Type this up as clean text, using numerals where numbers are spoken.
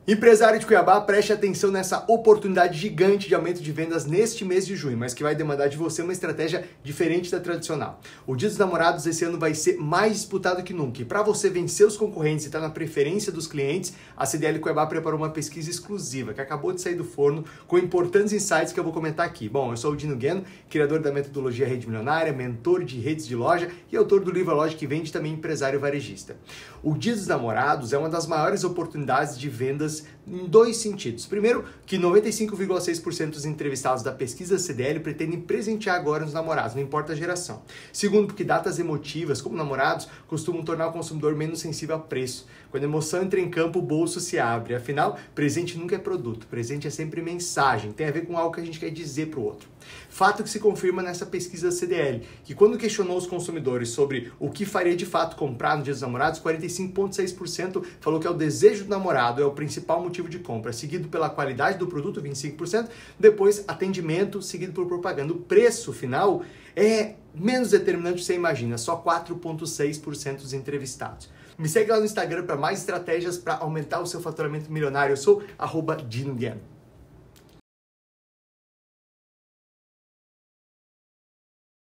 Empresário de Cuiabá, preste atenção nessa oportunidade gigante de aumento de vendas neste mês de junho, mas que vai demandar de você uma estratégia diferente da tradicional. O Dia dos Namorados esse ano vai ser mais disputado que nunca. E para você vencer os concorrentes e estar na preferência dos clientes, a CDL Cuiabá preparou uma pesquisa exclusiva que acabou de sair do forno com importantes insights que eu vou comentar aqui. Bom, eu sou o Dino Gueno, criador da metodologia Rede Milionária, mentor de redes de loja e autor do livro A Loja que Vende, também empresário varejista. O Dia dos Namorados é uma das maiores oportunidades de vendas em dois sentidos. Primeiro, que 95,6% dos entrevistados da pesquisa CDL pretendem presentear agora os namorados, não importa a geração. Segundo, porque datas emotivas, como namorados, costumam tornar o consumidor menos sensível a preço. Quando a emoção entra em campo, o bolso se abre. Afinal, presente nunca é produto, presente é sempre mensagem, tem a ver com algo que a gente quer dizer para o outro. Fato que se confirma nessa pesquisa CDL, que quando questionou os consumidores sobre o que faria de fato comprar no Dia dos Namorados, 45,6% falou que é o desejo do namorado, é o principal motivo de compra, seguido pela qualidade do produto, 25%, depois atendimento, seguido por propaganda. O preço final é menos determinante do que você imagina, só 4,6% dos entrevistados. Me segue lá no Instagram para mais estratégias para aumentar o seu faturamento milionário. Eu sou @Dino Gueno.